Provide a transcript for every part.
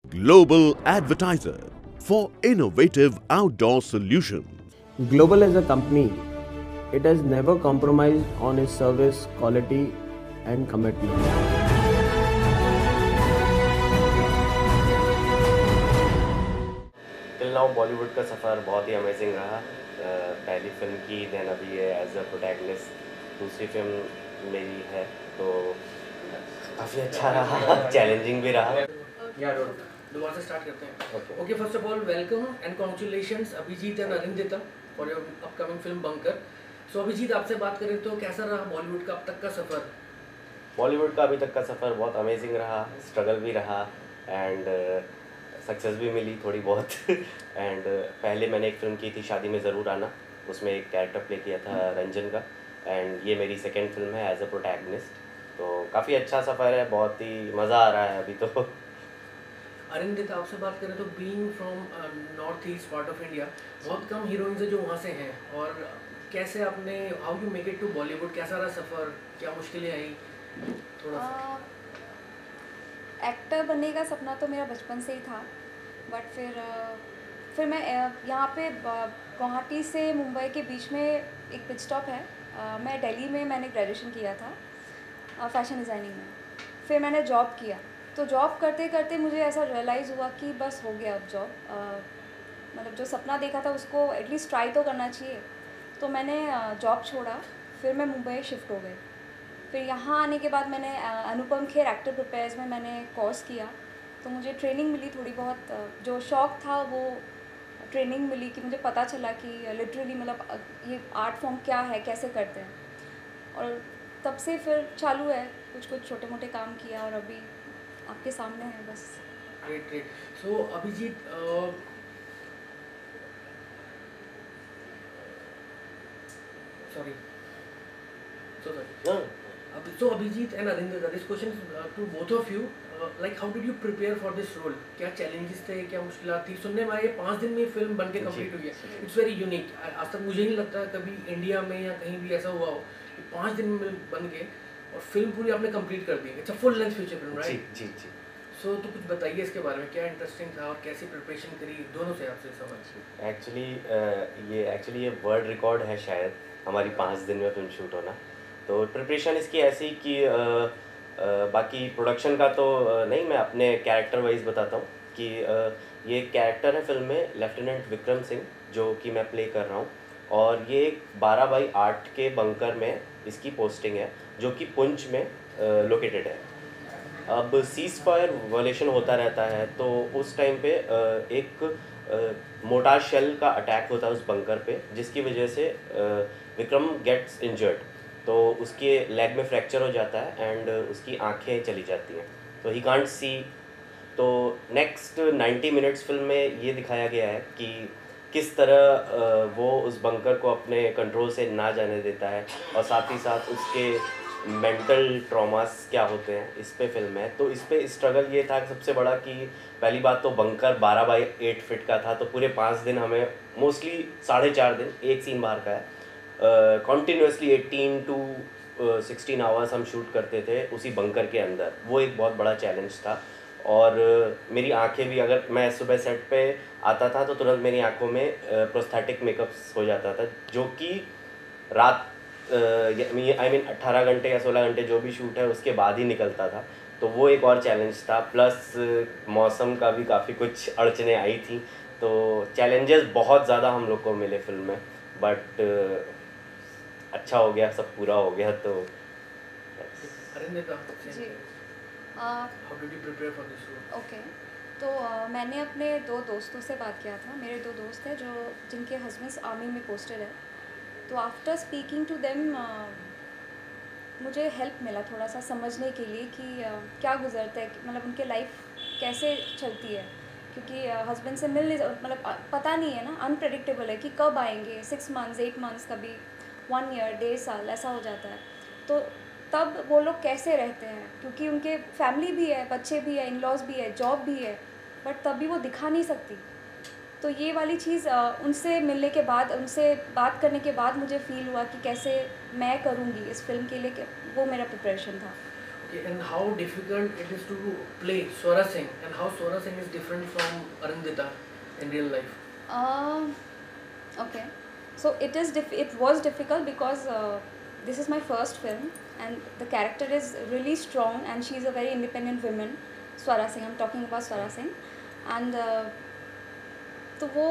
global advertiser for innovative outdoor solutions. Global as a company, it has never compromised on its service, quality and commitment. Till now Bollywood का सफ़र बहुत ही amazing रहा। पहली film की देन अभी है एज अ प्रोटैगनिस्ट, दूसरी फिल्म मेरी है तो काफ़ी अच्छा रहा, चैलेंजिंग भी रहा। दोबारा से स्टार्ट करते हैं। Okay, first of all welcome and congratulations Abhijit and Arindita for your upcoming film Bunker. So Abhijit, आपसे बात करें तो कैसा रहा बॉलीवुड का अब तक का सफ़र? बॉलीवुड का अभी तक का सफ़र बहुत अमेजिंग रहा, स्ट्रगल भी रहा एंड सक्सेस भी मिली थोड़ी बहुत। एंड पहले मैंने एक फ़िल्म की थी शादी में ज़रूर आना, उसमें एक कैरेक्टर प्ले किया था रंजन का, एंड ये मेरी सेकेंड फिल्म है एज अ प्रोटैगनिस्ट। तो काफ़ी अच्छा सफ़र है, बहुत ही मज़ा आ रहा है अभी तो। अरिंदिता, आपसे बात करें तो being from north east part of India, बहुत कम हीरोइंस है जो वहाँ से हैं, और कैसे आपने how you make it to Bollywood, कैसा रहा सफ़र, क्या मुश्किलें आई थोड़ा सा? एक्टर बनने का सपना तो मेरा बचपन से ही था, बट फिर मैं यहाँ पे गुवाहाटी से मुंबई के बीच में एक पिट स्टॉप है। मैं दिल्ली में मैंने ग्रेजुएशन किया था फैशन डिज़ाइनिंग में। फिर मैंने जॉब किया, तो जॉब करते करते मुझे ऐसा रियलाइज़ हुआ कि बस हो गया अब जॉब, मतलब जो सपना देखा था उसको एटलीस्ट ट्राई तो करना चाहिए। तो मैंने जॉब छोड़ा, फिर मैं मुंबई शिफ्ट हो गई। फिर यहाँ आने के बाद मैंने अनुपम खेर एक्टर प्रिपेयर्स में मैंने कोर्स किया, तो मुझे ट्रेनिंग मिली थोड़ी बहुत। जो शौक़ था वो ट्रेनिंग मिली कि मुझे पता चला कि लिटरली मतलब ये आर्ट फॉर्म क्या है, कैसे करते हैं, और तब से फिर चालू है, कुछ कुछ छोटे मोटे काम किया और अभी आपके सामने है बस। Great great. So Abhijit, sorry so Abhijit and Arindita, this question is to both of you. Like how did you prepare for this role? क्या challenges थे, क्या मुश्किलात थी? सुनने में आया 5 दिन में फिल्म बन के कंप्लीट हुई है। It's very unique. आज तक मुझे नहीं लगता कभी इंडिया में या कहीं भी ऐसा हुआ हो कि 5 दिन में बन के और फिल्म पूरी आपने कंप्लीट कर दी। It's a full length feature film, right? Ji ji. So तो कुछ बताइए इसके बारे में, क्या इंटरेस्टिंग था और कैसी प्रिपरेशन करी, दोनों से आपसे समझ। एक्चुअली ये वर्ल्ड रिकॉर्ड है शायद, हमारी 5 दिन में फिल्म शूट होना। तो प्रिपरेशन इसकी ऐसी कि बाकी प्रोडक्शन का तो नहीं, मैं अपने कैरेक्टर वाइज बताता हूँ कि ये कैरेक्टर है फिल्म में लेफ्टिनेंट विक्रम सिंह, जो कि मैं प्ले कर रहा हूँ, और ये 12/8 के बंकर में इसकी पोस्टिंग है, जो कि पुंछ में लोकेटेड है। अब सीज़ फायर वायलेशन होता रहता है, तो उस टाइम पे एक मोटार शेल का अटैक होता है उस बंकर पे, जिसकी वजह से विक्रम गेट्स इंजर्ड, तो उसके लेग में फ्रैक्चर हो जाता है एंड उसकी आंखें चली जाती हैं, तो ही कांट सी। तो नेक्स्ट 90 मिनट्स फिल्म में ये दिखाया गया है कि किस तरह वो उस बंकर को अपने कंट्रोल से ना जाने देता है, और साथ ही साथ उसके मेंटल ट्रॉमास क्या होते हैं, इस पे फिल्म है। तो इस पे स्ट्रगल ये था सबसे बड़ा कि पहली बात तो बंकर 12/8 फीट का था, तो पूरे 5 दिन हमें मोस्टली 4.5 दिन एक सीन बाहर का है, कॉन्टीन्यूसली 18 to 16 आवर्स हम शूट करते थे उसी बंकर के अंदर। वो एक बहुत बड़ा चैलेंज था। और मेरी आंखें भी, अगर मैं सुबह सेट पे आता था तो तुरंत मेरी आंखों में प्रोस्थेटिक मेकअप्स हो जाता था, जो कि रात आई मीन 18 घंटे या 16 घंटे जो भी शूट है उसके बाद ही निकलता था। तो वो एक और चैलेंज था, प्लस मौसम का भी काफ़ी कुछ अड़चने आई थी। तो चैलेंजेस बहुत ज़्यादा हम लोग को मिले फिल्म में, बट अच्छा हो गया, सब पूरा हो गया। तो Arindita ji, how did you prepare for this role? Okay. तो मैंने अपने 2 दोस्तों से बात किया था। मेरे 2 दोस्त हैं जो जिनके हस्बैंड्स आर्मी में पोस्टेड है। तो आफ्टर स्पीकिंग टू देम मुझे हेल्प मिला थोड़ा सा समझने के लिए कि क्या गुजरता है, मतलब उनके लाइफ कैसे चलती है, क्योंकि हस्बैंड से मिल नहीं, मतलब पता नहीं है ना, अनप्रेडिक्टेबल है कि कब आएंगे, 6 मंथ्स 8 मंथ्स, कभी 1 ईयर 1.5 साल ऐसा हो जाता है। तो तब वो लोग कैसे रहते हैं, क्योंकि उनके फैमिली भी है, बच्चे भी है, इन लॉज भी है, जॉब भी है, बट तब भी वो दिखा नहीं सकती। तो ये वाली चीज़ उनसे मिलने के बाद, उनसे बात करने के बाद मुझे फ़ील हुआ कि कैसे मैं करूँगी इस फिल्म के लिए, वो मेरा प्रिपरेशन था। Okay, and how difficult it is to play Swara Singh, and how Swara Singh is different from Arindita in real life? Okay, so it was difficult because this is my first film, and the character is really strong, and she is a very independent woman. Swara Singh, I'm talking about Swara Singh, and तो वो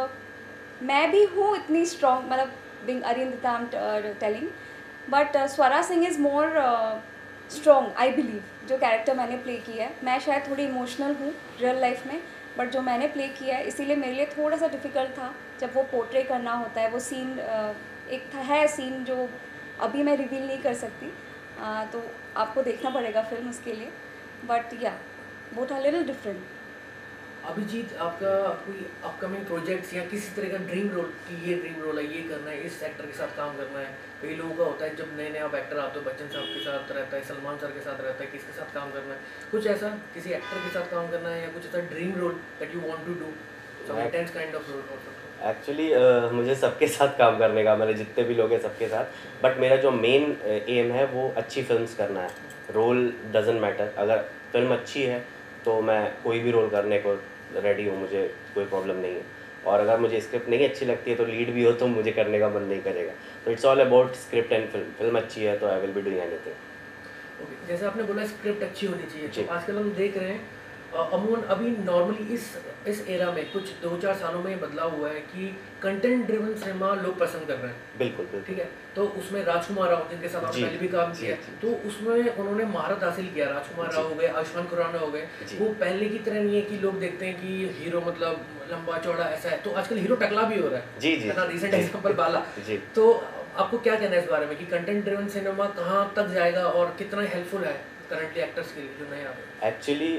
मैं भी हूँ इतनी strong, मतलब being Arindita I am telling, but Swara Singh is more strong I believe. जो character मैंने play किया है, मैं शायद थोड़ी इमोशनल हूँ रियल लाइफ में, बट जो मैंने प्ले किया है इसीलिए मेरे लिए थोड़ा सा डिफ़िकल्ट था जब वो पोर्ट्रे करना होता है. वो सीन एक है सीन जो अभी मैं रिवील नहीं कर सकती, तो आपको देखना पड़ेगा फिल्म उसके लिए, but yeah both are little different. Abhijit, आपका कोई अपकमिंग प्रोजेक्ट्स या किसी तरह का ड्रीम रोल कि ये ड्रीम रोल है, ये करना है, इस एक्टर के साथ काम करना है? कई लोगों का होता है जब नए नए आप एक्टर आते हो, बच्चन साहब के साथ रहता है, सलमान सर के साथ रहता है, किसके साथ काम करना है? कुछ ऐसा किसी एक्टर के साथ काम करना है या कुछ ऐसा dream role that you want to do, some intense kind of role? Actually मुझे सबके साथ काम करने का, मेरे जितने भी लोग हैं सबके साथ, बट मेरा जो मेन एम है वो अच्छी फिल्म्स करना है. रोल डजेंट मैटर, अगर फिल्म अच्छी है तो मैं कोई भी रोल करने को रेडी हूँ, मुझे कोई प्रॉब्लम नहीं है. और अगर मुझे स्क्रिप्ट नहीं अच्छी लगती है तो लीड भी हो तो मुझे करने का मन नहीं करेगा. तो it's all about script and film. Film अच्छी है तो I will be doing anything. Okay, जैसे आपने बोला स्क्रिप्ट अच्छी होनी चाहिए, तो आजकल हम देख रहे हैं अमूमन अभी नॉर्मली इस एरा में कुछ 2-4 सालों में बदलाव हुआ है कि कंटेंट ड्रिवन सिनेमा लोग पसंद कर रहे हैं. बिल्कुल बिल्कुल. ठीक है, तो उसमें राजकुमार राव जिनके साथ आपने पहले भी काम किया, तो उसमें उन्होंने महारत हासिल किया. राजकुमार राव हो गए, आयुष्मान खुराना हो गए. वो पहले की तरह नहीं है कि लोग देखते हैं कि हीरो मतलब लंबा चौड़ा ऐसा है, तो आजकल हीरो टकला भी हो रहा है. जी जी. Recent example Bala. तो आपको क्या कहना है इस बारे में कि कंटेंट ड्रिवन सिनेमा कहाँ तक जाएगा और कितना हेल्पफुल है करंटली एक्टर्स के लिए जो नए आ रहे हैं?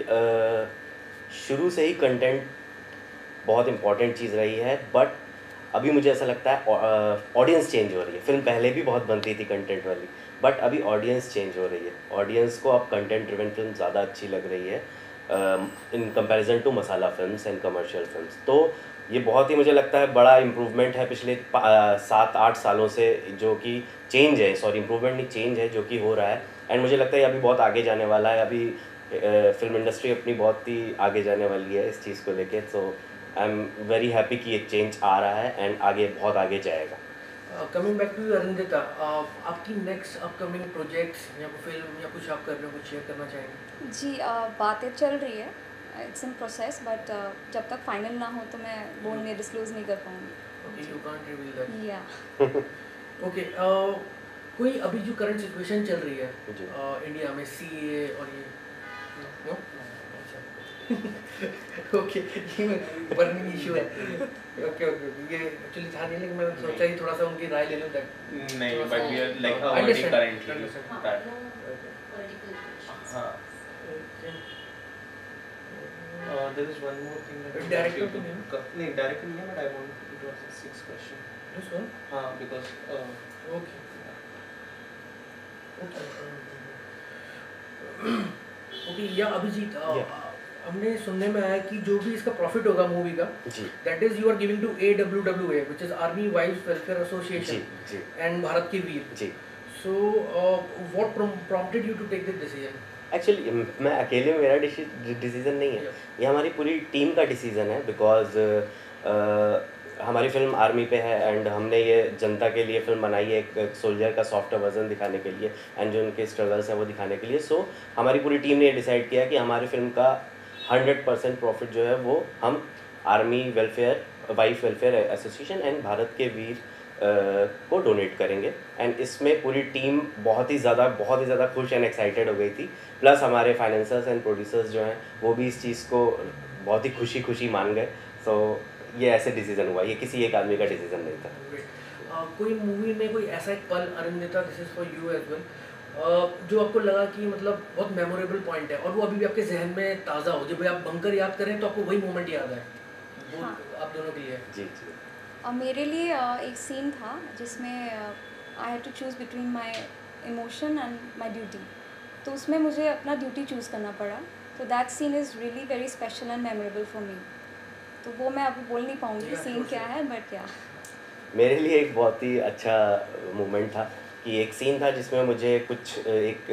एक्चुअली शुरू से ही कंटेंट बहुत इंपॉर्टेंट चीज़ रही है, बट अभी मुझे ऐसा लगता है ऑडियंस चेंज हो रही है. फिल्म पहले भी बहुत बनती थी कंटेंट वाली, बट अभी ऑडियंस चेंज हो रही है. ऑडियंस को अब कंटेंट ड्रिवन फिल्म ज़्यादा अच्छी लग रही है in comparison to masala films and commercial films. तो ये बहुत ही मुझे लगता है बड़ा इम्प्रूवमेंट है पिछले 7-8 सालों से, जो कि चेंज है, सॉरी इम्प्रूवमेंट नहीं चेंज है जो कि हो रहा है. एंड मुझे लगता है अभी बहुत आगे जाने वाला है. अभी फिल्म इंडस्ट्री अपनी बहुत ही आगे जाने वाली है इस चीज़ को लेके. So I am very happy कि एक चेंज आ रहा है एंड आगे बहुत आगे जाएगा. कमिंग बैक टू अरिंदिता, आपकी नेक्स्ट अपकमिंग प्रोजेक्ट्स या फिल्म या कुछ आप कर रहे हो, कुछ शेयर करना चाहेंगे? जी, बातें चल रही है, इट्स इन प्रोसेस, बट जब तक फाइनल ना हो तो मैं बोलने डिस्क्लोज नहीं कर पाऊँगी. Okay, you can't reveal that. Yeah okay, कोई अभी जो करंट सिचुएशन चल रही है इंडिया में, सीए और ये नो ओके, ये बर्निंग इशू है. ओके ओके, ये एक्चुअली था नहीं, लेकिन मैं सोचा ही थोड़ा सा उनकी राय ले लूं तक. नहीं, but we are like avoiding currently that. हां, there is one more thing that director to नहीं डायरेक्टर नहीं है, but I want it was 6 question. This one? हां, because okay okay. Yeah Abhijit, हमने सुनने में आया कि जो भी इसका प्रॉफिट होगा मूवी का, that is you are giving to AWWA, which is army wives welfare association and Bharat Ke Veer. So what prompted you to take this decision? Actually मैं अकेले, मेरा डिसीज़न नहीं है, ये हमारी पूरी टीम का डिसीज़न है. बिकॉज हमारी फिल्म आर्मी पे है एंड हमने ये जनता के लिए फिल्म बनाई है, एक सोल्जर का सॉफ्टवेयर वर्जन दिखाने के लिए एंड जो उनके स्ट्रगल्स हैं वो दिखाने के लिए. सो हमारी पूरी टीम ने ये डिसाइड किया कि हमारी फिल्म का 100% प्रॉफिट जो है वो हम army welfare, wife welfare association and Bharat Ke Veer को डोनेट करेंगे. एंड इसमें पूरी टीम बहुत ही ज़्यादा खुश एंड एक्साइटेड हो गई थी. प्लस हमारे फाइनेंसर्स एंड प्रोड्यूसर्स जो हैं वो भी इस चीज़ को बहुत ही खुशी मान गए. सो ये ऐसे डिसीजन हुआ, ये किसी एक आदमी का डिसीजन नहीं था. कोई मूवी में कोई ऐसा एक पल, Arindita this is for you as well, जो आपको लगा कि मतलब बहुत मेमोरेबल पॉइंट है और वो अभी भी आपके जहन में ताज़ा हो, जब आप बंकर याद करें तो आपको वही मोमेंट याद है? वो आप दोनों के लिए? जी जी. मेरे लिए एक सीन था जिसमें I had to choose between my emotion and my duty. तो उसमें मुझे अपना ड्यूटी चूज़ करना पड़ा. तो that scene is really very special and memorable for me. तो वो मैं अभी बोल नहीं पाऊँगी सीन क्या है, बट या मेरे लिए एक बहुत ही अच्छा मोमेंट था कि एक सीन था जिसमें मुझे कुछ एक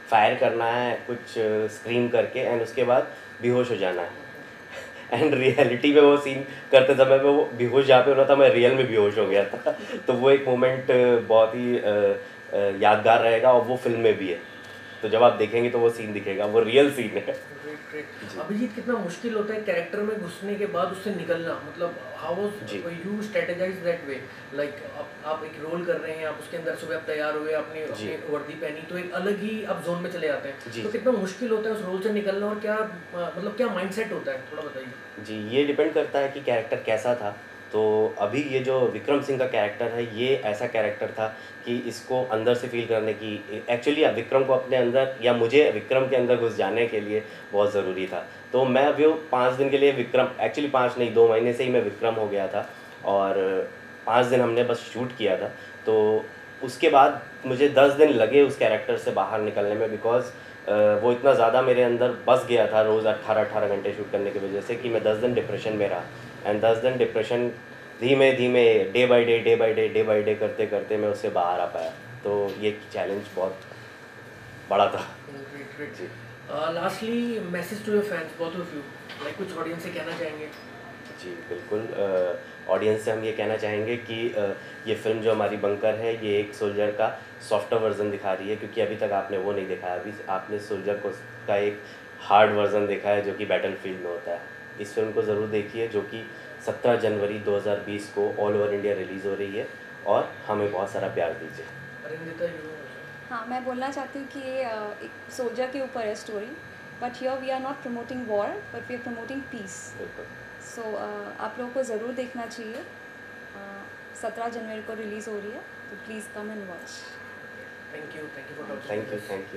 फायर करना है कुछ स्क्रीम करके एंड उसके बाद बेहोश हो जाना है। एंड रियलिटी में वो सीन करते समय में वो बेहोश जहाँ पे होना था मैं रियल में बेहोश हो गया था। तो वो एक मोमेंट बहुत ही यादगार रहेगा और वो फिल्म में भी है। तो जब आप देखेंगे तो वो सीन दिखेगा, वो रियल सीन है। अभिजीत, कितना मुश्किल होता है कैरेक्टर में घुसने के बाद उससे निकलना, मतलब how was you strategize that way, like आप एक रोल कर रहे हैं, आप उसके अंदर सुबह आप तैयार हुए, आपने वर्दी पहनी, तो एक अलग ही आप जोन में चले जाते हैं, तो कितना मुश्किल होता है उस रोल से निकलना और क्या मतलब क्या माइंडसेट होता है, थोड़ा बताइए। जी, ये डिपेंड करता है कि कैरेक्टर कैसा था। तो अभी ये जो विक्रम सिंह का कैरेक्टर है ये ऐसा कैरेक्टर था कि इसको अंदर से फील करने की, एक्चुअली विक्रम को अपने अंदर या मुझे विक्रम के अंदर घुस जाने के लिए बहुत ज़रूरी था। तो मैं अभी 5 दिन के लिए विक्रम, एक्चुअली 5 नहीं 2 महीने से ही मैं विक्रम हो गया था और 5 दिन हमने बस शूट किया था। तो उसके बाद मुझे 10 दिन लगे उस कैरेक्टर से बाहर निकलने में, बिकॉज वो इतना ज़्यादा मेरे अंदर बस गया था रोज़ 18 घंटे शूट करने की वजह से कि मैं 10 दिन डिप्रेशन में रहा। एंड 10 दिन डिप्रेशन धीमे धीमे डे बाय डे करते करते मैं उससे बाहर आ पाया। तो ये चैलेंज बहुत बड़ा था। जी, lastly message to your fans, both of you, like कुछ ऑडियंस से कहना चाहेंगे? जी बिल्कुल, ऑडियंस से हम ये कहना चाहेंगे कि ये फिल्म जो हमारी बंकर है ये एक सोल्जर का सॉफ्टर वर्जन दिखा रही है, क्योंकि अभी तक आपने वो नहीं देखा है। अभी आपने सोल्जर को का एक हार्ड वर्जन देखा है जो कि बैटल फील्ड में होता है। इस फिल्म को ज़रूर देखिए, जो कि 17 जनवरी 2020 को ऑल ओवर इंडिया रिलीज़ हो रही है, और हमें बहुत सारा प्यार दीजिए। अरिंदिता, हाँ, मैं बोलना चाहती हूँ कि ये एक सोल्जर के ऊपर है story, but here we are not promoting war but we are promoting peace. So आप लोगों को ज़रूर देखना चाहिए। 17 जनवरी को रिलीज़ हो रही है, तो please come and watch. Thank you for talking. Thank you.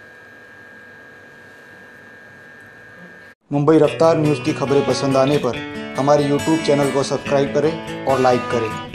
Mumbai Raftaar news की खबरें पसंद आने पर हमारे YouTube चैनल को सब्सक्राइब करें और लाइक करें।